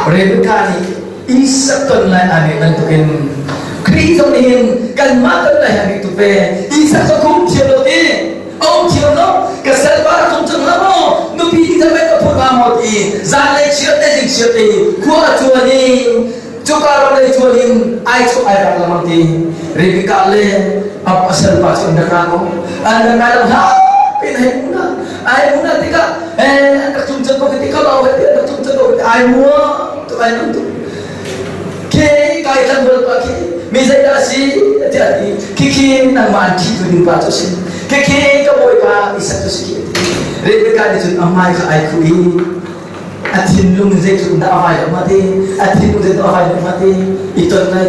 Rebecca ni isak ton lai ani nan tukin kri ton in kan ma ton lai ani tu pe isak to kum thielo ti ông thielo no ka salwa kum chung la mo nu pi ta me ka phur ma mo ti za le chiat te jing chiat ti khua chu ni chu ka ro le chu in ai chu ai ra la ma ti Rebecca le ap asal pa chu nda ka ko anda ka la ha pin hai muna ai muna ti ka ka chung chung ko ti ka lo ka chung chung ko ai mua tu ai no tu ke kai tan bol pa ki mi zai da si ti ki nang man thi tu ning pa tu si ke ka boy pa isa tu si Rebecca ni chun amai ka ai khu i athin lung zai tu na avai ma ti athin lung zai tu avai ma ti iton nai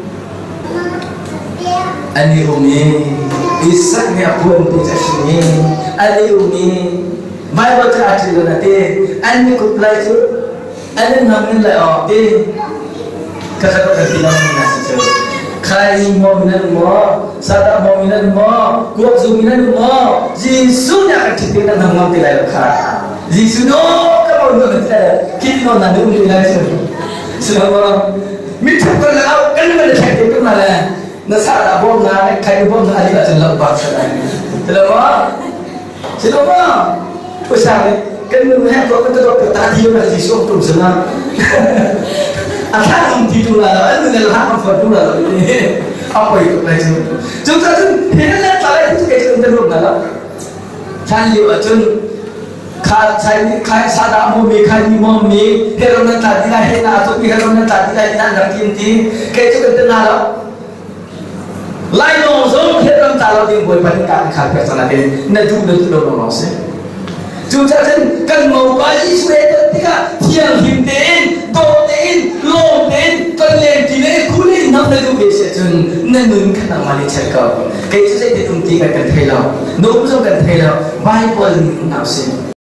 ani umi isak ni apun ti chasni ani umi mai ba ta ati lo na te ani ku plai tu ani namin la o te kakak bilang nasi tu khai mo minan mo sada mo minan mo kuat zu minan mo Yesu nya akan cerita tentang mo tilai lekha Yesu no kamu no kita kini no nandu ni lai tu semua mitu kan au kan mana cakap tu mana nasa ada bom na khai bom na ada jalan lepas sana selama usah kan mana kau kan tu tadi orang Yesu tu sana akan tidur lah, itu adalah apa tidur lah ini apa itu macam itu. Jika tu hendak tarik itu kita terus nak, cari macam kai sada mo me kai ni mo me herona tadi lah hena atau herona tadi lah hena nak kinti kita kita nak lain orang herona tahu dia boleh pakai kai personal dia, nak tu orang sih. Jika kan mau bagi surat ketika tiang himten, doten, loten, kalian tidak kulit nak tu biasa jun, nenun kan amali cakap. Kayak itu saya ditunjukkan kan thailand, nombor kan thailand, Bible ni nak sih.